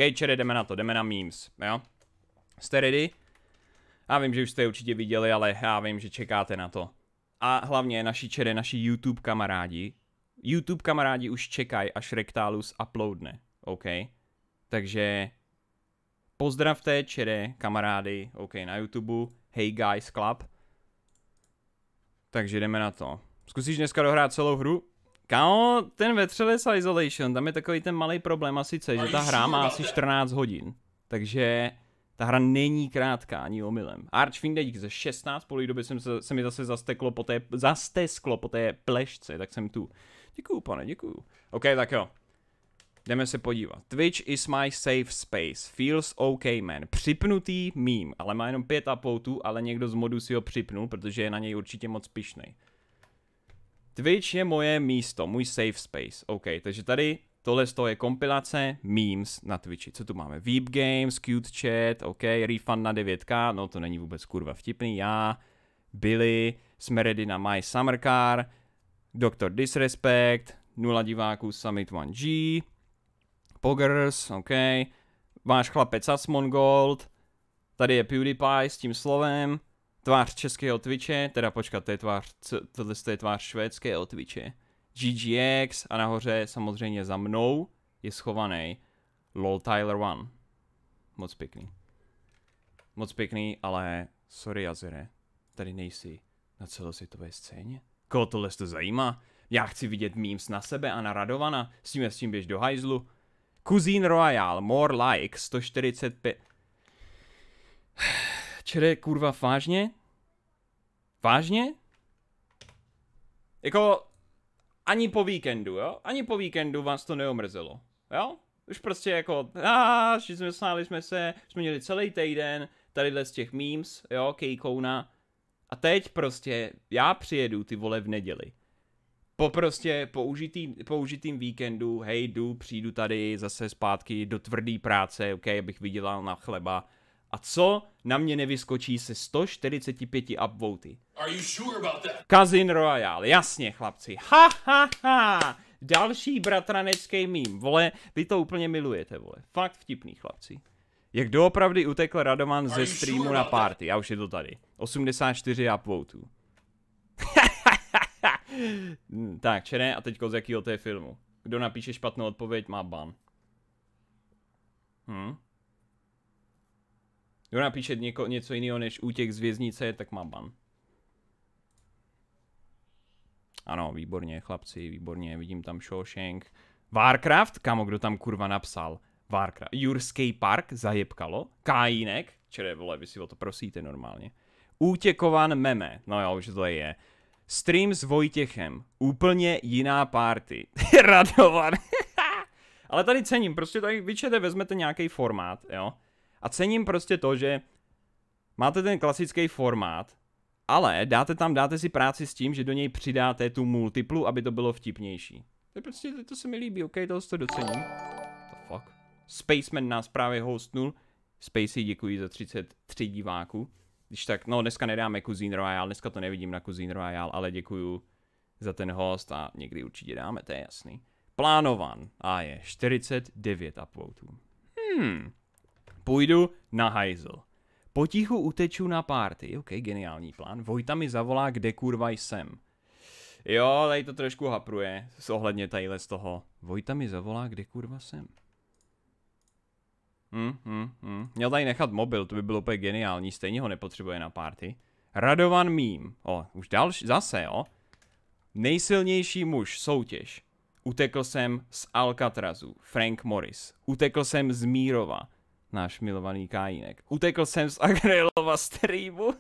čere, jdeme na to, jdeme na memes, jo? Jste ready? Já vím, že už jste je určitě viděli, ale já vím, že čekáte na to. A hlavně naši čere, naši YouTube kamarádi už čekají, až Rectalus uploadne, OK? Takže pozdravte čere, kamarády, OK, na YouTube, Hey Guys Club. Takže jdeme na to. Zkusíš dneska dohrát celou hru? Kámo, ten Vetřelec Isolation, tam je takový ten malý problém a sice, že ta hra má asi 14 hodin. Takže ta hra není krátká, ani omylem. Archfiende díky za 16, po doby se mi zase zastesklo po té plešce, tak jsem tu. Děkuju, pane, děkuju. OK, tak jo. Jdeme se podívat. Twitch is my safe space. Feels OK, man. Připnutý meme, ale má jenom 5 upvotů, ale někdo z modů si ho připnul, protože je na něj určitě moc pyšnej. Twitch je moje místo, můj safe space. OK, takže tady tohle je kompilace memes na Twitchi. Co tu máme? Veep Games, Cute Chat, OK, refund na 9K, no to není vůbec kurva vtipný. Já, Billy, jsme ready na My Summer Car, Dr. Disrespect, 0 diváků Summit 1G, Poggers, OK, váš chlapec Asmongold, tady je PewDiePie s tím slovem, tvář českého Twitche, teda počkat, tohle je tvář švédského Twitche. GGX a nahoře samozřejmě za mnou je schovaný LOL Tyler One. Moc pěkný. Moc pěkný, ale sorry Azere, tady nejsi na celosvětové scéně. Koho tohle to zajímá? Já chci vidět memes na sebe a na Radovana, s tím běž do hajzlu. Cousin Royal, more like, 145. Čere, kurva, vážně? Vážně? Jako, ani po víkendu, jo? Ani po víkendu vás to neomrzelo, jo? Už prostě jako, smáli jsme se, jsme měli celý týden, tadyhle z těch memes, jo, Kejkouna. A teď prostě, já přijedu ty vole v neděli. Po prostě použitým víkendu, hej, přijdu tady zase zpátky do tvrdý práce, ok, abych vydělal na chleba. A co na mě nevyskočí se 145 upvoty? Cousin Royal, jasně chlapci, ha. Další bratranecký meme, vole, vy to úplně milujete, vole, fakt vtipný chlapci. Jak doopravdy utekl Radovan ze streamu na party, a už je to tady, 84 upvotů. Tak, čere, a teďko z jakýho to je filmu. Kdo napíše špatnou odpověď, má ban. Kdo napíše něco jiného než útěk z věznice, tak má ban. Ano, výborně, chlapci, výborně, vidím tam Shawshank. Warcraft, kamo, kdo tam kurva napsal? Warcraft. Jurský park, zajebkalo. Kajínek, čere, vole, vy si o to prosíte normálně. Útěkovan meme, no jo, už to je. Stream s Vojtěchem, úplně jiná party. Radovan. Ale tady cením, prostě tady vyčete, vezmete nějaký formát, jo. A cením prostě to, že máte ten klasický formát, ale dáte si práci s tím, že do něj přidáte tu multiplu, aby to bylo vtipnější. To je prostě, to se mi líbí, ok, tohle to docením. The fuck. Spaceman nás právě hostnul. Spacey, děkuji za 33 diváků. Když tak, no dneska nedáme Cousin Royal, dneska to nevidím na Cousin Royal, ale děkuju za ten host a někdy určitě dáme, to je jasný. Plánovan, a je 49 upvotů. Půjdu na hajzl. Potichu uteču na party, ok, geniální plán. Vojta mi zavolá, kde kurva jsem. Jo, tady to trošku hapruje, ohledně tadyhle z toho. Vojta mi zavolá, kde kurva jsem. Měl tady nechat mobil, to by bylo úplně geniální, stejně ho nepotřebuje na party. Radovan meme, už další, zase jo. Nejsilnější muž, soutěž. Utekl jsem z Alcatrazu, Frank Morris. Utekl jsem z Mírova, náš milovaný Kajínek. Utekl jsem z Agrelova streamu.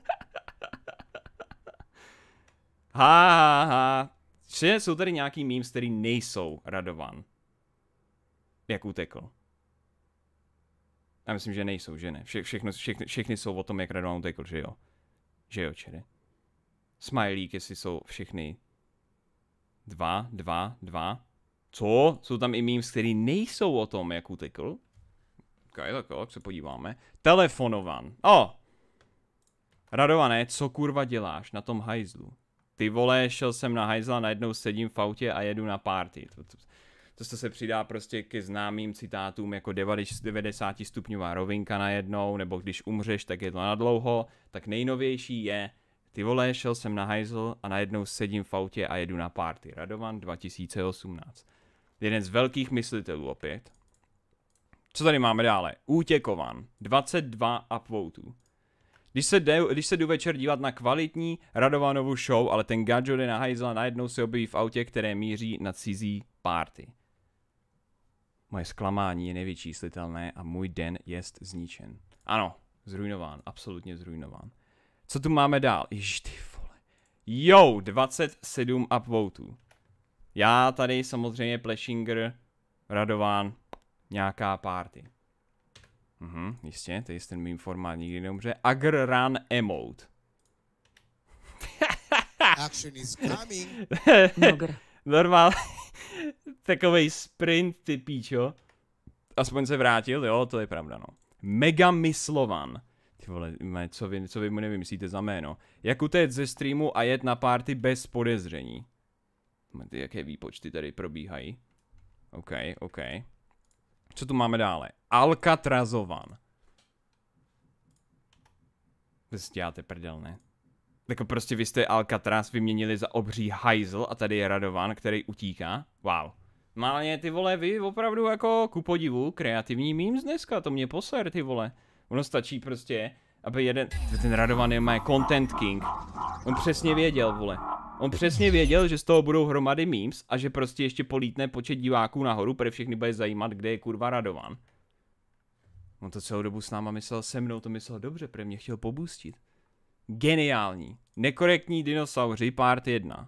Jsou tady nějaký memes, který nejsou Radovan. Jak utekl. Já myslím, že nejsou, že ne. Všechny jsou o tom, jak Radovan utekl, že jo. Že jo, čere. Smileyk, jestli jsou všechny 2. Co? Jsou tam i memes, který nejsou o tom, jak utekl. Ok, tak se podíváme. Telefonovan. Radované, co kurva děláš na tom hajzlu? Ty vole, šel jsem na hajzla, najednou sedím v autě a jedu na party. To se přidá prostě ke známým citátům jako 90 stupňová rovinka najednou, nebo když umřeš, tak je to nadlouho. Tak nejnovější je, ty vole, šel jsem na hajzl a najednou sedím v autě a jedu na party. Radovan 2018. Jeden z velkých myslitelů opět. Co tady máme dále? Útěkovan. 22 upvotů. Když se jdu večer dívat na kvalitní Radovanovu show, ale ten gadget je na hajzl a najednou se objeví v autě, které míří na cizí party. Moje zklamání je nevyčíslitelné a můj den jest zničen. Ano, zrujnován, absolutně zrujnován. Co tu máme dál? Ježiš, ty vole. Jo, 27 upvotů. Já tady samozřejmě Pleshinger, Radovan, nějaká party. Jistě, tady je ten mým formát nikdy neumře. Agr Run Emote. Action is coming. Normál. Takovej sprint, ty píčo. Aspoň se vrátil, jo, to je pravda, no. Mega Myslovan. Ty vole, co vy mu nevymyslíte za jméno. Jak utéct ze streamu a jet na party bez podezření. Ty jaké výpočty tady probíhají. OK. Co tu máme dále? Alcatrazovan. Vy si děláte prdel, ne? Jako prostě vy jste Alcatraz vyměnili za obří hajzl a tady je Radovan, který utíká. Wow. Málně ty vole, vy opravdu jako ku podivu kreativní memes dneska, to mě poser ty vole. Ono stačí prostě, aby ten Radovan je má content king. On přesně věděl, vole. On přesně věděl, že z toho budou hromady memes a že prostě ještě polítne počet diváků nahoru, protože všechny bude zajímat, kde je kurva Radovan. On to celou dobu s náma myslel, se mnou to myslel dobře, protože mě chtěl pobustit. Geniální. Nekorektní dinosauři, part 1.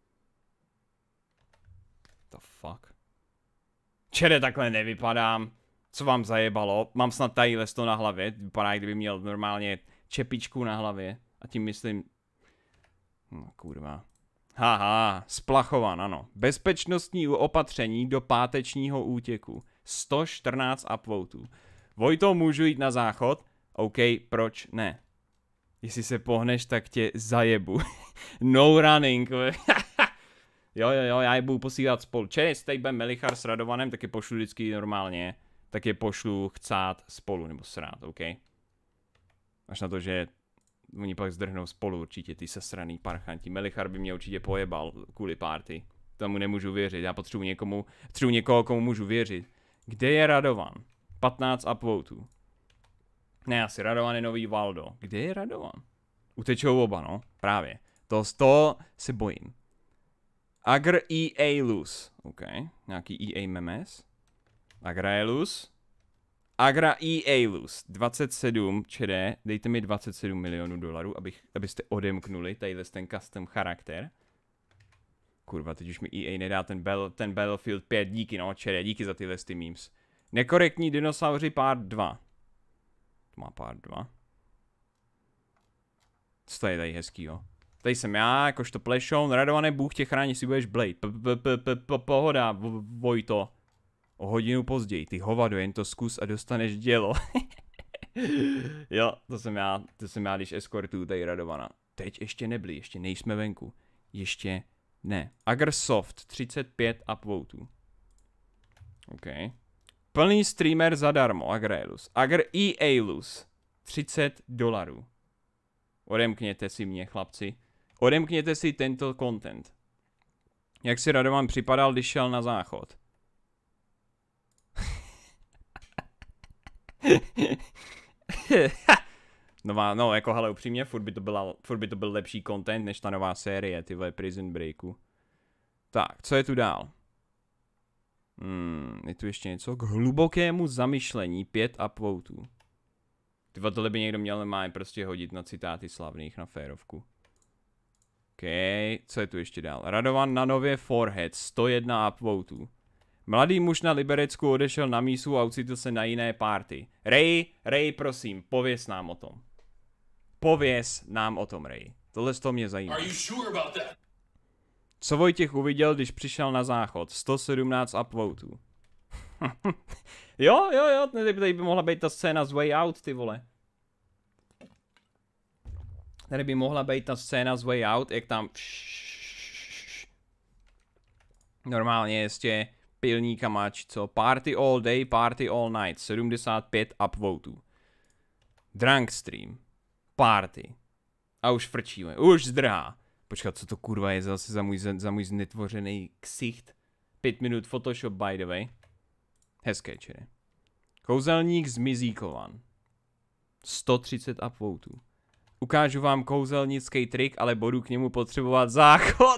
The fuck? Čere, takhle nevypadám. Co vám zajebalo? Mám snad tady lesto na hlavě. Vypadá, kdyby měl normálně čepičku na hlavě. A tím myslím... No, kurva. Haha, splachovan, ano. Bezpečnostní opatření do pátečního útěku. 114 upvotů. Vojto, můžu jít na záchod? OK, proč ne? Jestli se pohneš, tak tě zajebu. No running. jo, já je budu posílat spolu. Čest, tady budem Melichar s Radovanem, tak je pošlu vždycky normálně. Tak je pošlu chcát spolu, nebo srát, OK? Až na to, že oni pak zdrhnou spolu určitě, ty sesraný parchanti. Melichar by mě určitě pojebal kvůli party. Tomu nemůžu věřit, já potřebuji někoho, komu můžu věřit. Kde je Radovan? 15 upvotů. Ne, asi Radovan je nový Valdo. Kde je Radovan? Utečou oba, no. Právě. Z toho se bojím. Agr EA Luz. OK. Nějaký EA memes. Agra EA Luz. 27 čede. Dejte mi 27 milionů dolarů, abyste odemknuli tadyhle ten custom charakter. Kurva, teď už mi EA nedá ten Battlefield 5. Díky, no, čede. Díky za tyhle memes. Nekorektní dinosauři part 2. To má part 2. Co to je tady hezkýho? Tady jsem já, jakožto plešoun, Radované, Bůh tě chrání, si budeš Blade. Pohoda, Vojto. O hodinu později, ty hovado, jen to zkus a dostaneš dělo. Jo, to jsem já, když eskortuju tady Radovana. Teď ještě nebyli, ještě nejsme venku. Ještě ne. Agersoft, 35 upvotů. OK. Plný streamer zadarmo, Agrelus. Agr EA Luz. $30. Odemkněte si mě, chlapci. Odemkněte si tento content. Jak si Radovan připadal, když šel na záchod? No, jako hele, upřímně, furt by to byl lepší content, než ta nová série, ty vole Prison Breaku. Tak, co je tu dál? Je tu ještě něco k hlubokému zamyšlení, 5 upvotů. Tyva, tohle by někdo měl normálně prostě hodit na citáty slavných na férovku. OK, co je tu ještě dál? Radovan na nově Forehead, 101 upvotů. Mladý muž na Liberecku odešel na mísu a ocitl se na jiné party. Ray, prosím, pověz nám o tom. Pověz nám o tom, Ray. Tohle z toho mě zajímá. Co Vojtěch uviděl, když přišel na záchod? 117 upvotů. jo, tady by mohla být ta scéna z Way Out, ty vole. Tady by mohla být ta scéna z Way Out, jak tam... Normálně ještě pilníkama, či co. Party all day, party all night. 75 upvotů. Drunk stream. Party. A už frčíme. Už zdrhá. Počkat, co to kurva je zase za můj znetvořený ksicht. 5 minut Photoshop by the way. Hezké čere. Kouzelník zmizíkovan. 130 upvotů. Ukážu vám kouzelnický trik, ale budu k němu potřebovat záchod.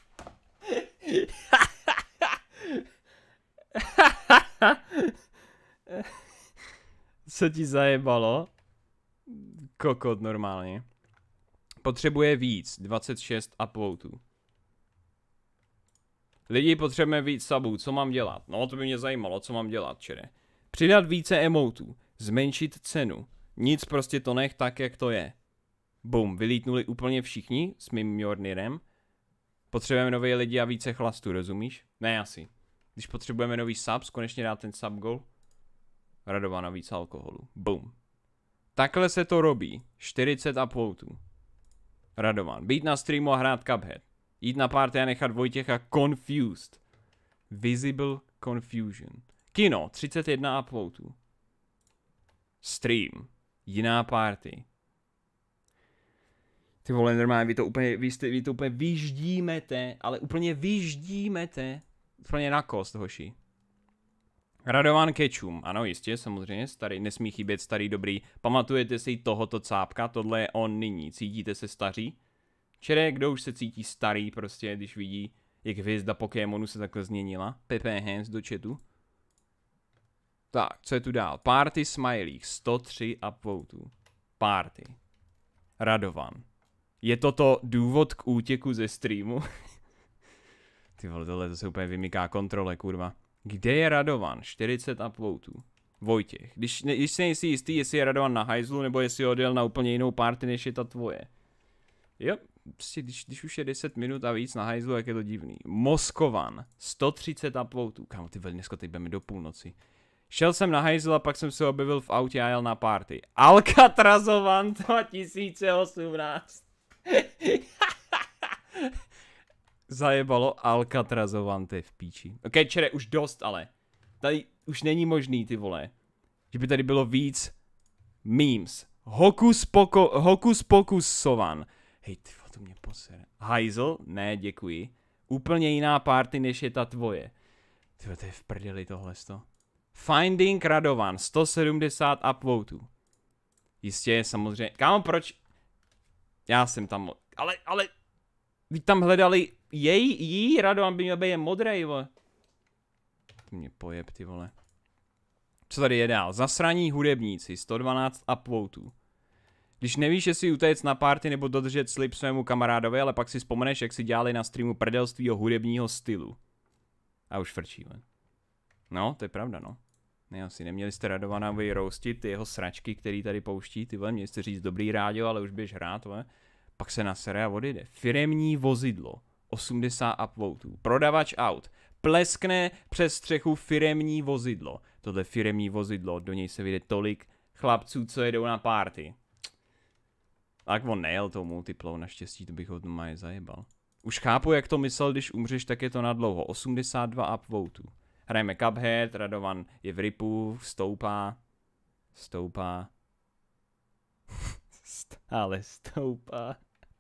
Co ti zajebalo? Kokot normálně. Potřebuje víc. 26 upvotů. Lidi, potřebujeme víc subů. Co mám dělat? No, to by mě zajímalo, co mám dělat, čere. Přidat více emotů. Zmenšit cenu. Nic, prostě to nech tak, jak to je. Boom, vylítnuli úplně všichni s mým Mjolnirem. Potřebujeme nové lidi a více chlastu, rozumíš? Ne, asi. Když potřebujeme nový subs, konečně dát ten sub goal. Radovan a víc alkoholu. Boom. Takhle se to robí. 40 upvotů. Radovan. Být na streamu a hrát Cuphead. Jít na party a nechat Vojtěcha confused. Visible confusion. Kino. 31 upvotů. Stream. Jiná party. Ty vole, normálně, vy to úplně vyždímete, ale úplně vyždímete. Úplně na kost, hoši. Radovan Kečum, ano jistě, samozřejmě, starý, nesmí chybět starý dobrý. Pamatujete si tohoto cápka, tohle je on nyní, cítíte se staří? Čere, kdo už se cítí starý prostě, když vidí, jak hvězda Pokémonu se takhle změnila? Pepe Hands do chatu. Tak, co je tu dál? Party Smiley, 103 upvotů. Party. Radovan. Je toto důvod k útěku ze streamu? Ty vole, tohle to se úplně vymyká kontrole, kurva. Kde je Radovan? 40 upvotů. Vojtěch. Když si nejsi jistý, jestli je Radovan na hajzlu, nebo jestli odjel na úplně jinou party, než je ta tvoje. Jo, prostě když už je 10 minut a víc na hajzlu, jak je to divný. Moskovan. 130 upvotů. Kámo, ty vole, dneska teď budeme do půlnoci. Šel jsem na hajzl a pak jsem se objevil v autě a jel na party. Alcatrazovan 2018. Zajebalo Alcatrazovan, ty v píči. Ok, čere, už dost, ale. Tady už není možný, ty vole. Že by tady bylo víc memes. Hokus pokus sovan. Hej, ty vole, to mě posere. Hajzl? Ne, děkuji. Úplně jiná party, než je ta tvoje. Ty vole, to je v prdeli tohleto. Finding Radovan, 170 upvotů. Jistě, samozřejmě. Kámo, proč? Já jsem tam, ale... Vy tam hledali jí Radovan by měl být modrej, vole. To mě pojeb, ty vole. Co tady je dál? Zasraní hudebníci, 112 upvotů. Když nevíš, jestli utéct na party nebo dodržet slib svému kamarádovi, ale pak si vzpomeneš, jak si dělali na streamu prdelství o hudebního stylu. A už frčí, vole. No, to je pravda, no. Ne, asi neměli jste Radovana vyroustit ty jeho sračky, který tady pouští, ty vole, měli jste říct dobrý rádio, ale už běž hrát, vole. Pak se nasere a odjede. Firemní vozidlo, 80 upvotů. Prodavač aut, pleskne přes střechu firemní vozidlo. Tohle firemní vozidlo, do něj se vyjde tolik chlapců, co jedou na party. Tak on nejel tou multiplou, naštěstí to bych ho doma zajebal. Už chápu, jak to myslel, když umřeš, tak je to na dlouho. 82 upvotů. Hrajeme Cuphead, Radovan je v ripu, stoupá. Stále stoupá.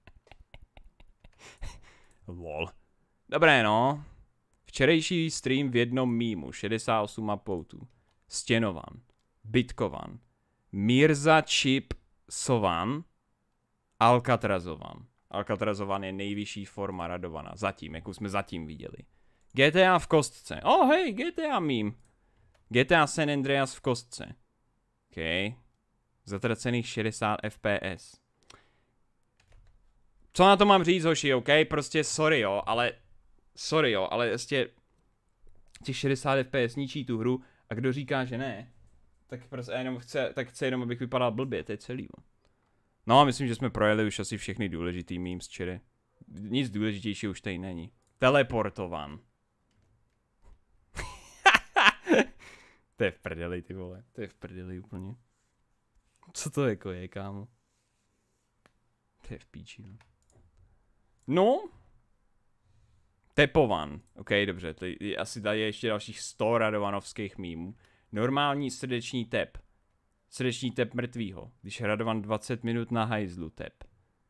Lol. Dobré, no. Včerejší stream v jednom mýmu, 68 upvotů. Stěnovan. Bitkovan. Mirza Chip Sovan. Alcatrazovan. Alcatrazovan je nejvyšší forma Radovana. Zatím, jakou jsme zatím viděli. GTA v kostce. Oh, hej, GTA meme. GTA San Andreas v kostce. OK. Zatracených 60 FPS. Co na to mám říct, hoši, OK? Prostě sorry, jo, ale prostě těch 60 FPS ničí tu hru a kdo říká, že ne, tak prostě chce jenom, abych vypadal blbě, to je celý. No a myslím, že jsme projeli už asi všechny důležitý memes, čere. Nic důležitějšího už tady není. Teleportovan. To je v prdeli, ty vole. To je v prdeli úplně. Co to jako je, kámo? To je v píči, no. No. Tepovan. OK, dobře, asi tady je ještě dalších 100 radovanovských mýmů. Normální srdeční tep. Srdeční tep mrtvýho. Když Radovan 20 minut na hajzlu tep.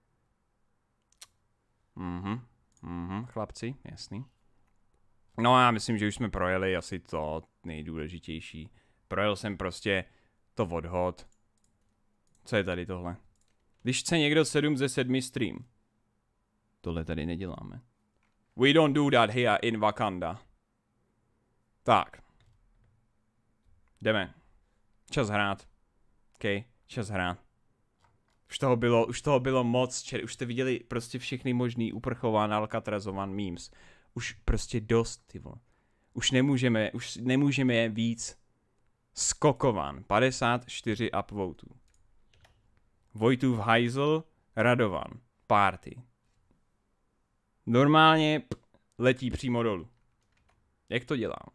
Chlapci, jasný. No já myslím, že už jsme projeli asi to nejdůležitější. Projel jsem prostě to odhod. Co je tady tohle? Když chce někdo 7 ze 7 stream. Tohle tady neděláme. We don't do that here in Wakanda. Tak. Jdeme. Čas hrát. OK, čas hrát. Už toho bylo moc, už jste viděli prostě všechny možný uprchován, Alcatrazovan memes. Už prostě dost, ty vole. Už nemůžeme víc. Skokovan, 54 upvotů. Vojtův hajzl, Radovan, party. Normálně letí přímo dolů. Jak to dělám?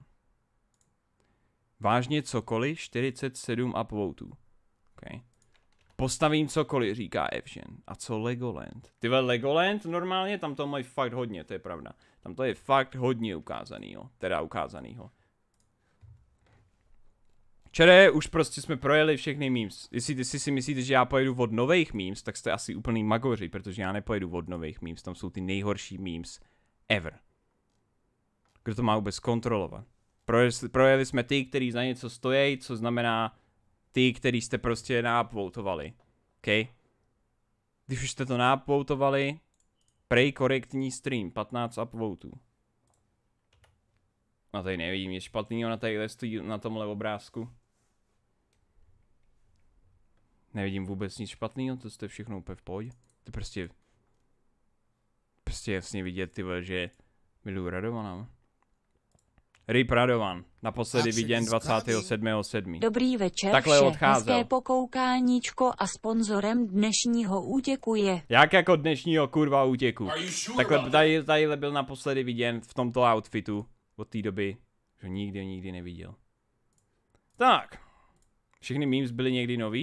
Vážně cokoliv, 47 upvotů. Okay. Postavím cokoliv, říká Evžen. A co Legoland? Tyhle Legoland normálně, tam to mají fakt hodně, to je pravda. Tam to je fakt hodně ukázanýho. Teda ukázanýho. Čere, už prostě jsme projeli všechny memes. Jestli si myslíte, že já pojedu od nových memes, tak jste asi úplný magoři, protože já nepojedu od nových memes. Tam jsou ty nejhorší memes ever. Kdo to má vůbec kontrolovat? Projeli jsme ty, kteří za něco stojí, co znamená ty, který jste prostě naupvotovali. OK? Když už jste to naupvotovali, prej korektní stream, 15 upvotů. A tady nevidím, je špatnýho na tomhle obrázku. Nevidím vůbec nic špatného, to jste všechno úplně v pohodě. To prostě jasně vidět, tyhle, že miluji Radovana. Rip Radovan, naposledy viděn 27.7. Dobrý večer, takhle odcházel. Hezké pokoukáníčko a sponzorem dnešního útěku je... Jak jako dnešního kurva útěku? Takhle tadyhle byl naposledy viděn v tomto outfitu od té doby, že nikdy neviděl. Tak, všechny memes byly někdy nový.